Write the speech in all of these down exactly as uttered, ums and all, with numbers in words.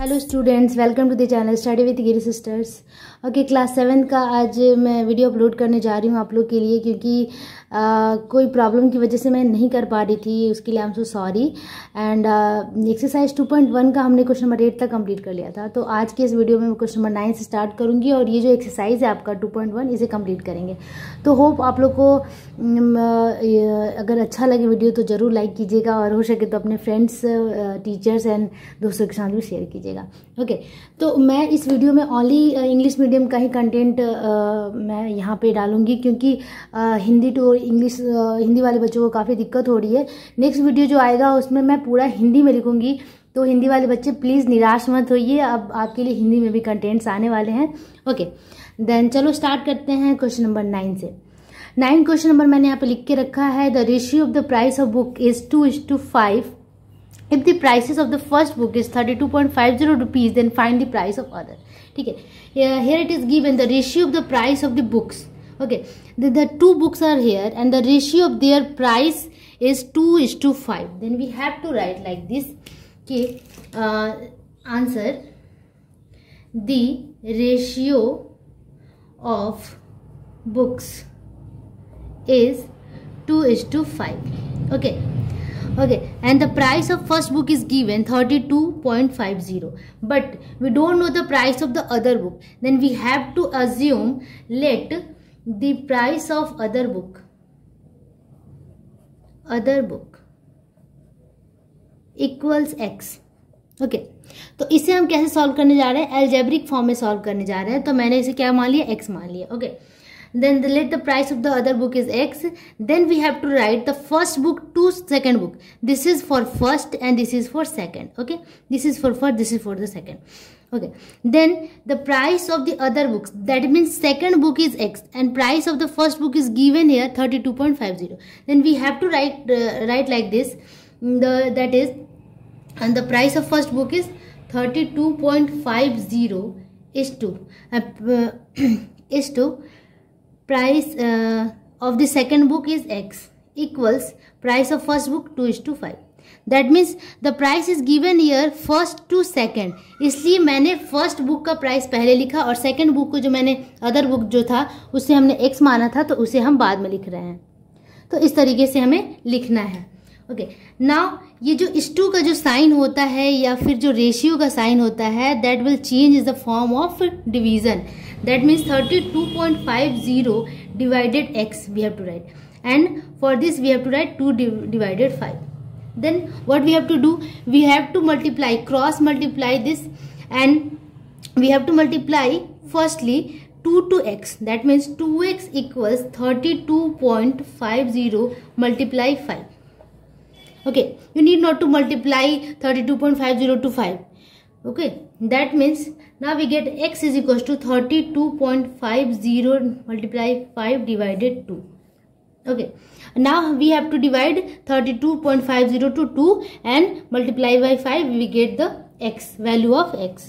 Hello students, welcome to the channel study with Giri sisters. Okay, class seven का आज मैं video upload करने जा रही हूँ आप लोग के लिए, क्योंकि uh, कोई प्रॉब्लम की वजह से मैं नहीं कर पा रही थी, उसके लिए I am so sorry. And exercise two point one का हमने क्वेश्चन नंबर एट तक कंप्लीट कर लिया था, तो आज के इस वीडियो में मैं क्वेश्चन नंबर नाइन से स्टार्ट करूँगी और ये जो एक्सरसाइज है आपका टू पॉइंट वन इसे कंप्लीट करेंगे। तो होप आप लोग को अगर अच्छा लगे वीडियो तो ज़रूर लाइक कीजिएगा और हो सके तो अपने फ्रेंड्स, टीचर्स एंड दोस्तों के साथ भी शेयर कीजिएगा। ओके, तो मैं इस वीडियो में ओनली इंग्लिश मीडियम का ही कंटेंट मैं यहाँ पे डालूंगी, क्योंकि uh, Hindi to English uh, Hindi वाले बच्चों को काफ़ी दिक्कत हो रही है। नेक्स्ट वीडियो जो आएगा उसमें मैं पूरा हिंदी में लिखूंगी, तो हिंदी वाले बच्चे प्लीज़ निराश मत होइए, अब आपके लिए हिंदी में भी कंटेंट्स आने वाले हैं। ओके, देन चलो स्टार्ट करते हैं क्वेश्चन नंबर नाइन से। नाइन क्वेश्चन नंबर मैंने यहाँ पे लिख के रखा है, the ratio of the price of book is two is to five. If the prices of the first book is thirty-two point five zero rupees, then find the price of other. ठीक है, here it is given the ratio of the price of the books. Okay, the, the two books are here and the ratio of their price is two is to five. Then we have to write like this. Okay, uh, answer, the ratio of books is two is to five. Okay. Okay, and the price of first book is given thirty-two point five zero, but we don't know the price of the other book. Then we have to assume let the price of other book other book equals x. Okay okay, तो इसे हम कैसे solve करने जा रहे हैं? Algebraic form में solve करने जा रहे हैं, तो मैंने इसे क्या मान लिया? x मान लिया। Okay okay. Then the, let the price of the other book is x. Then we have to write the first book to second book. This is for first and this is for second. Okay, this is for first, this is for the second. Okay, then the price of the other books, that means second book is x and price of the first book is given here thirty-two point five zero. Then we have to write uh, write like this, the that is, and the price of first book is thirty-two point five zero is to uh, is to price uh, of the second book is x equals price of first book two is to five. That means the price is given here first to second, इसलिए मैंने first book का price पहले लिखा और second book को जो मैंने other book जो था उससे हमने x माना था, तो उसे हम बाद में लिख रहे हैं। तो इस तरीके से हमें लिखना है। ओके, नाउ ये जो इस टू का जो साइन होता है या फिर जो रेशियो का साइन होता है, that will change is the form of division. That means thirty-two point five zero divided x we have to write, and for this we have to write two divided five. Then what we have to do? We have to multiply, cross multiply this, and we have to multiply firstly two to x. That means two x equals thirty-two point five zero multiply five. Okay, you need not to multiply thirty-two point five zero to five. Okay, that means now we get x is equals to thirty-two point five zero multiply five divided two. Okay, now we have to divide thirty-two point five zero to two and multiply by five, we get the x, value of x.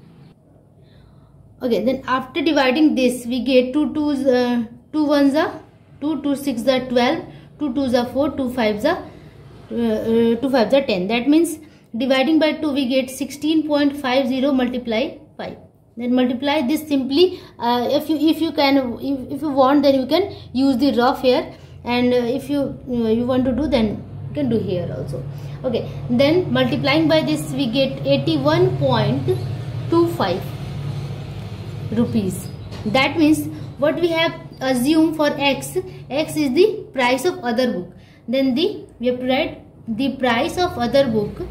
Okay, then after dividing this we get two twos, uh, two ones are two, two six are twelve, two twos are four, two fives are uh, two fives are ten. That means dividing by two we get sixteen point five zero multiply five. Then multiply this simply. Uh, if you if you can if, if you want, then you can use the rough here, and uh, if you uh, you want to do, then you can do here also. Okay, then multiplying by this we get eighty-one point two five rupees. That means what we have assumed for x, x is the price of other book. Then the we have to write the price of other book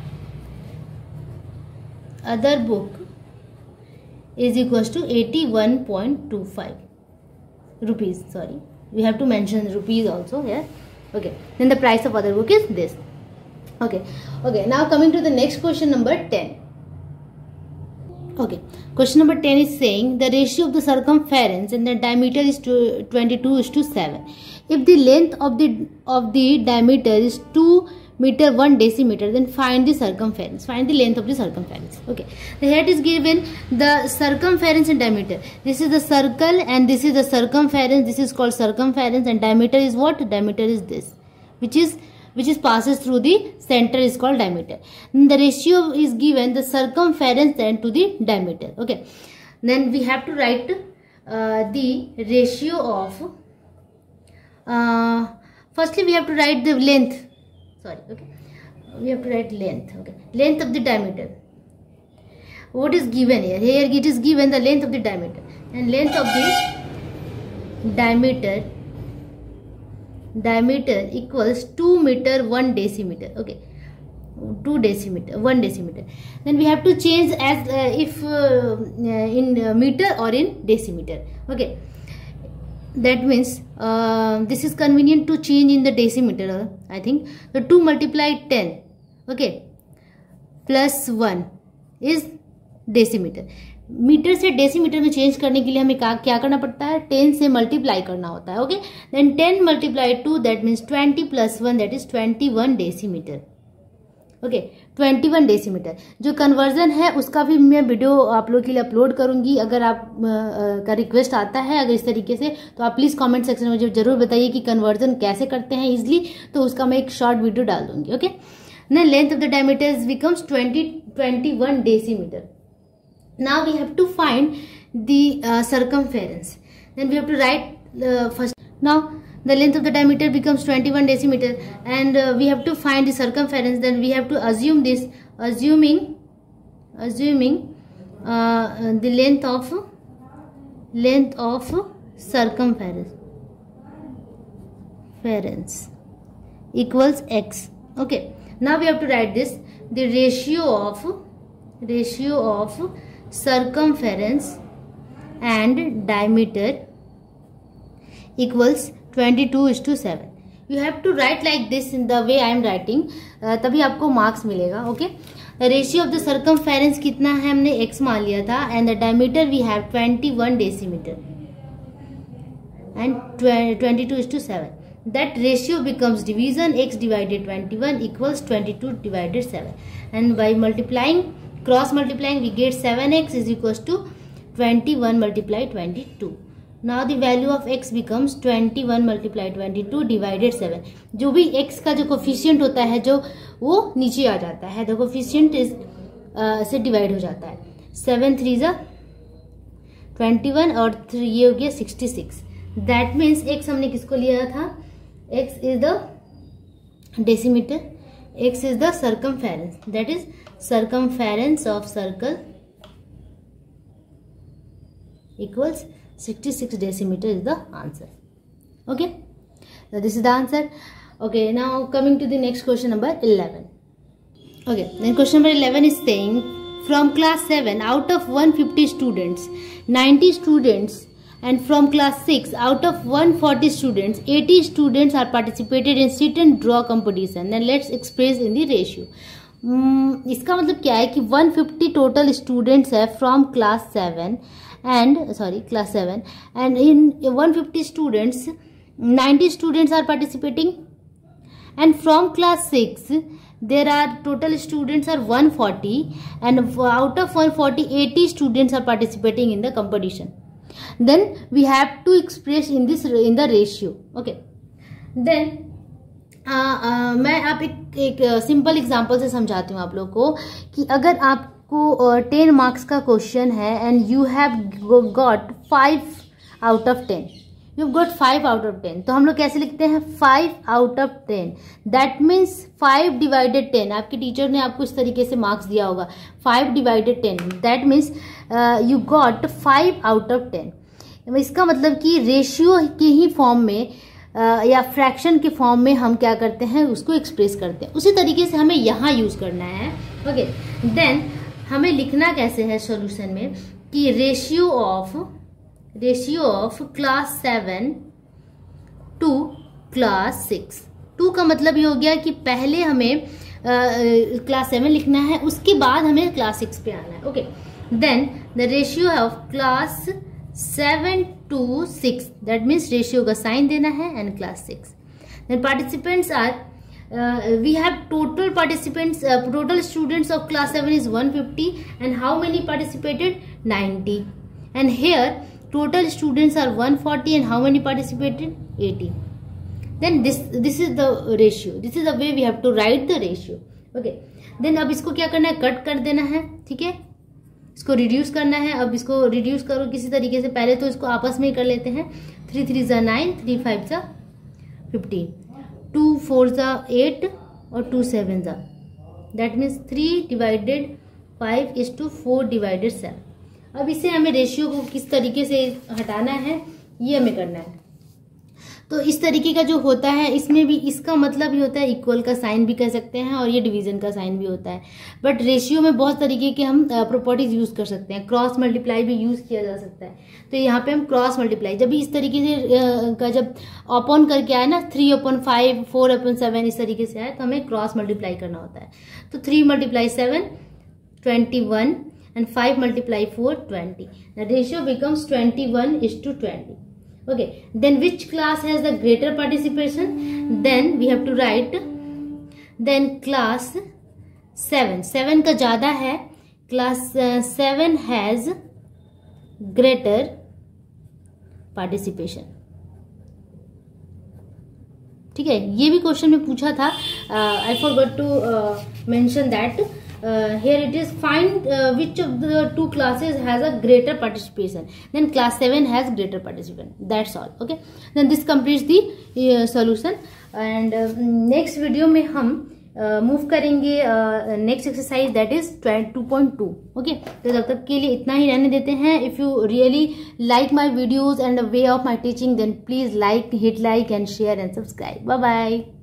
other book is equals to eighty-one point two five rupees. Sorry, we have to mention rupees also here. Okay, then the price of other book is this. Okay, okay, now coming to the next question number ten. Okay, question number ten is saying the ratio of the circumference and the diameter is twenty-two is to seven. If the length of the of the diameter is two meter one decimeter, then find the circumference, find the length of the circumference. Okay, here it is given the circumference and diameter. This is the circle and this is the circumference. This is called circumference, and diameter is what? Diameter is this, which is which is passes through the center is called diameter. The ratio is given the circumference then to the diameter. Okay, then we have to write uh, the ratio of uh, firstly we have to write the length, sorry, okay, we have to write length. Okay, length of the diameter. What is given here? Here it is given the length of the diameter, and length of the diameter diameter equals two meter one decimeter. Okay, two decimeter one decimeter. Then we have to change as uh, if uh, in uh, meter or in decimeter. Okay, that means uh, this is convenient to change in the decimeter, uh, I think. So two multiplied ten, okay, plus one is decimetre. Metre से decimetre में change करने के लिए हमें क्या करना पड़ता है? टेन से मल्टीप्लाई करना होता है. Okay, then ten multiply two, that means twenty plus one, that is twenty one decimetre. Okay, twenty one decimetre. जो कन्वर्जन है उसका भी मैं वीडियो आप लोगों के लिए अपलोड करूंगी. अगर आप आ, का रिक्वेस्ट आता है अगर इस तरीके से, तो आप प्लीज कमेंट सेक्शन में मुझे जरूर बताइए कि कन्वर्जन कैसे करते हैं इजिली, तो उसका मैं एक शॉर्ट वीडियो डाल दूंगी. Okay, then length of the diameter becomes twenty twenty one decimetre. Now we have to find the uh, circumference. Then we have to write uh, first. Now the length of the diameter becomes twenty-one decimeter, and uh, we have to find the circumference. Then we have to assume this, assuming assuming uh, the length of length of circumference ference equals x. Okay, now we have to write this, the ratio of ratio of circumference and diameter equals twenty-two is to seven. You have to write like this in the way I am writing, uh, तभी आपको marks मिलेगा. Okay, ratio of the circumference कितना है? हमने x मान लिया था, and the diameter we have twenty one decimetre and twenty two is to seven. That ratio becomes division, x divided twenty-one equals twenty-two divided seven, and by multiplying, cross multiplying, we get seven x is equals to twenty-one multiplied twenty-two. Now the value of x becomes twenty-one multiplied twenty-two divided seven. जो भी x का जो coefficient होता है जो वो नीचे आ जाता है, द कोफिशिएंट इज से डिवाइड हो जाता है. सेवन थ्री जा ट्वेंटी वन और थ्री ये हो गया sixty six. That means x हमने किसको लिया था? x is the decimetre, x is the circumference, that is circumference of circle equals sixty-six decimeter is the answer. Okay, so this is the answer. Okay, now coming to the next question number eleven. Okay, then question number eleven is saying from class seven out of one hundred fifty students, ninety students, and from class six out of one hundred forty students, eighty students are participated in sit and draw competition. Then let's express in the ratio. um, इसका मतलब क्या है कि one hundred fifty total students है from class seven and sorry class seven, and in one hundred fifty students ninety students are participating, and from class six there are total students are one hundred forty, and out of one hundred forty, eighty students are participating in the competition. Then we have to express in this in the ratio. Okay, then uh, uh, मैं आप एक एक simple example से समझाती हूँ आप लोग को कि अगर आपको टेन मार्क्स का क्वेश्चन है and you have got five out of ten, you got five out of ten, तो हम लोग कैसे लिखते हैं? Five out of ten, that means five divided ten. आपके टीचर ने आपको इस तरीके से मार्क्स दिया होगा, five divided ten, that means you got five out of ten. इसका मतलब कि रेशियो के ही फॉर्म में uh, या फ्रैक्शन के फॉर्म में हम क्या करते हैं? उसको एक्सप्रेस करते हैं. उसी तरीके से हमें यहाँ यूज करना है. ओके, देन हमें लिखना कैसे है सॉल्यूशन में कि ratio of ratio of class seven to class six. Two का मतलब ये हो गया कि पहले हमें क्लास सेवन लिखना है, उसके बाद हमें क्लास सिक्स पे आना है. Okay, then the ratio of class seven to six, that means ratio का साइन देना है, and class six. Then participants are we have total participants total students of class seven is one hundred fifty, and how many participated? ninety, and here total students are one hundred forty, and how many participated? eighty. Then this this is the ratio, this is the way we have to write the ratio. Okay, then अब इसको क्या करना है, cut कर देना है, ठीक है, इसको रिड्यूस करना है। अब इसको रिड्यूस करो किसी तरीके से, पहले तो इसको आपस में ही कर लेते हैं। थ्री थ्री ज़ा नाइन, थ्री फाइव ज़ा फिफ्टीन, टू फोर ज़ा एट और टू सेवन ज़ा, that means three divided five is to four divided seven. अब इसे हमें रेशियो को किस तरीके से हटाना है ये हमें करना है। तो इस तरीके का जो होता है इसमें भी इसका मतलब ही होता है इक्वल का साइन भी कह सकते हैं और ये डिवीजन का साइन भी होता है। बट रेशियो में बहुत तरीके के हम प्रॉपर्टीज यूज कर सकते हैं, क्रॉस मल्टीप्लाई भी यूज किया जा सकता है। तो यहाँ पे हम क्रॉस मल्टीप्लाई जब भी इस तरीके से का जब अपॉन करके आए ना, three upon five, four upon seven इस तरीके से आए तो हमें क्रॉस मल्टीप्लाई करना होता है। तो three multiply seven twenty one and five multiply four, twenty. The ratio becomes twenty-one is to twenty. Okay, then which class has the greater participation? Then we have to write, then class seven, seven का ज़्यादा है, class seven has greater participation. ठीक है, ये भी question में पूछा था, I forgot to uh, mention that. Uh, here it is, find uh, which of the two classes has a greater participation. Then class seven has greater participation. That's all. Okay, then this completes the uh, solution. And uh, next video में हम move uh, करेंगे next exercise, that is two point two. Okay, तो जब तक के लिए इतना ही रहने देते हैं। If you really like my videos and way of my teaching, then please like, hit like and share and subscribe. Bye bye.